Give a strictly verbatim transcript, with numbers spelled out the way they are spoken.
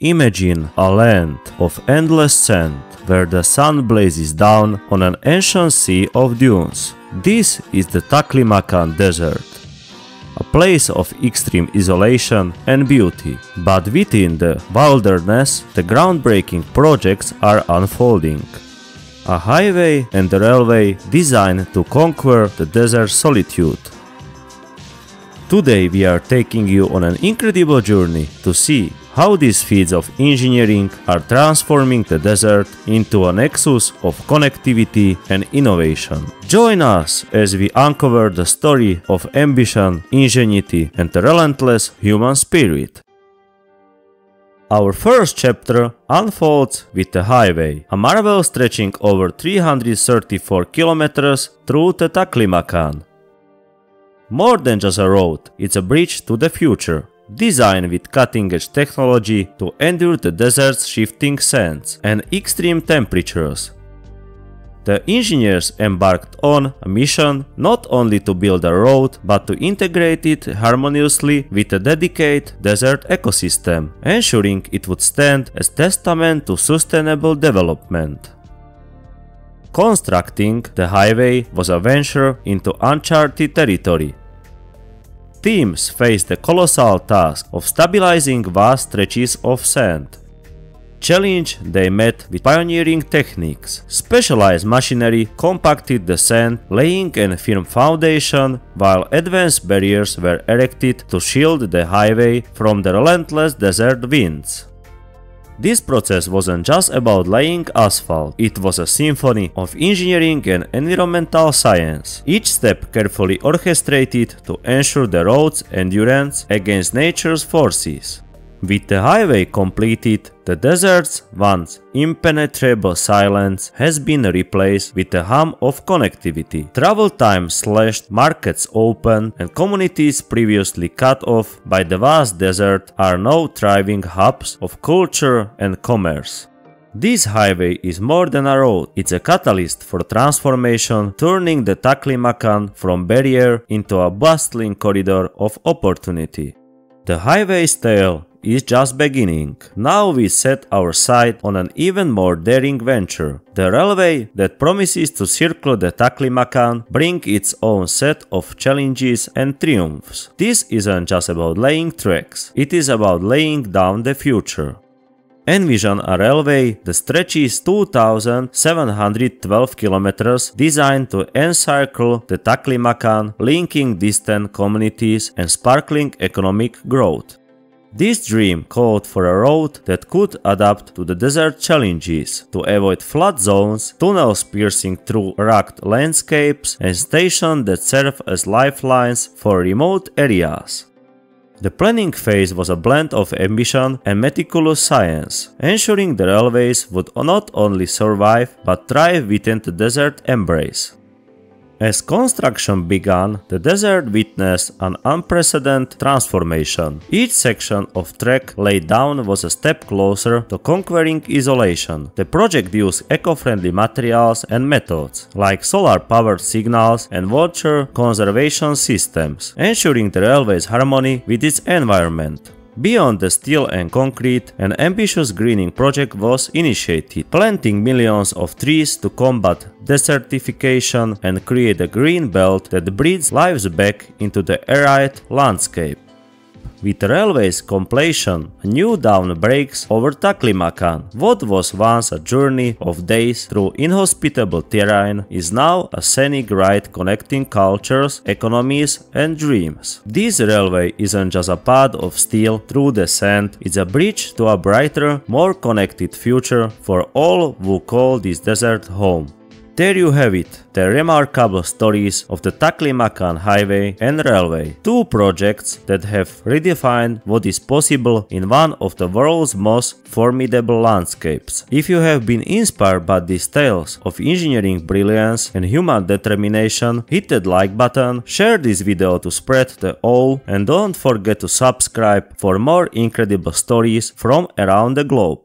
Imagine a land of endless sand, where the sun blazes down on an ancient sea of dunes. This is the Taklamakan Desert, a place of extreme isolation and beauty. But within the wilderness, the groundbreaking projects are unfolding. A highway and a railway designed to conquer the desert solitude. Today we are taking you on an incredible journey to see how these feats of engineering are transforming the desert into a nexus of connectivity and innovation. Join us as we uncover the story of ambition, ingenuity, and the relentless human spirit. Our first chapter unfolds with the highway, a marvel stretching over three hundred thirty-four kilometers through the Taklamakan. More than just a road, it's a bridge to the future, designed with cutting-edge technology to endure the desert's shifting sands and extreme temperatures. The engineers embarked on a mission not only to build a road, but to integrate it harmoniously with a dedicated desert ecosystem, ensuring it would stand as testament to sustainable development. Constructing the highway was a venture into uncharted territory. Teams faced the colossal task of stabilizing vast stretches of sand. Challenge they met with pioneering techniques. Specialized machinery compacted the sand, laying a firm foundation, while advanced barriers were erected to shield the highway from the relentless desert winds. This process wasn't just about laying asphalt, it was a symphony of engineering and environmental science, each step carefully orchestrated to ensure the road's endurance against nature's forces. With the highway completed, the desert's once impenetrable silence has been replaced with the hum of connectivity. Travel times slashed, markets open, and communities previously cut off by the vast desert are now thriving hubs of culture and commerce. This highway is more than a road, it's a catalyst for transformation, turning the Taklamakan from barrier into a bustling corridor of opportunity. The highway's tale is just beginning. Now we set our sight on an even more daring venture. The railway that promises to circle the Taklamakan brings its own set of challenges and triumphs. This isn't just about laying tracks, it is about laying down the future. Envision a railway that stretches two thousand seven hundred twelve kilometers, designed to encircle the Taklamakan, linking distant communities and sparkling economic growth. This dream called for a road that could adapt to the desert challenges, to avoid flood zones, tunnels piercing through rugged landscapes, and stations that serve as lifelines for remote areas. The planning phase was a blend of ambition and meticulous science, ensuring the railways would not only survive but thrive within the desert embrace. As construction began, the desert witnessed an unprecedented transformation. Each section of track laid down was a step closer to conquering isolation. The project used eco-friendly materials and methods, like solar-powered signals and water conservation systems, ensuring the railway's harmony with its environment. Beyond the steel and concrete, an ambitious greening project was initiated, planting millions of trees to combat desertification and create a green belt that breathes life back into the arid landscape. With the railway's completion, a new dawn breaks over Taklamakan. What was once a journey of days through inhospitable terrain is now a scenic ride connecting cultures, economies, and dreams. This railway isn't just a path of steel through the sand, it's a bridge to a brighter, more connected future for all who call this desert home. There you have it, the remarkable stories of the Taklamakan Highway and Railway, two projects that have redefined what is possible in one of the world's most formidable landscapes. If you have been inspired by these tales of engineering brilliance and human determination, hit that like button, share this video to spread the awe, and don't forget to subscribe for more incredible stories from around the globe.